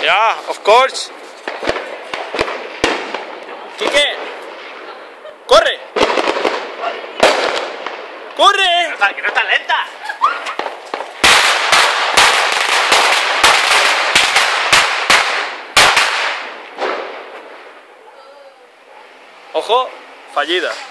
Yeah, of course. Quique, corre. ¡Corre! Que no está lenta. Ojo, fallida.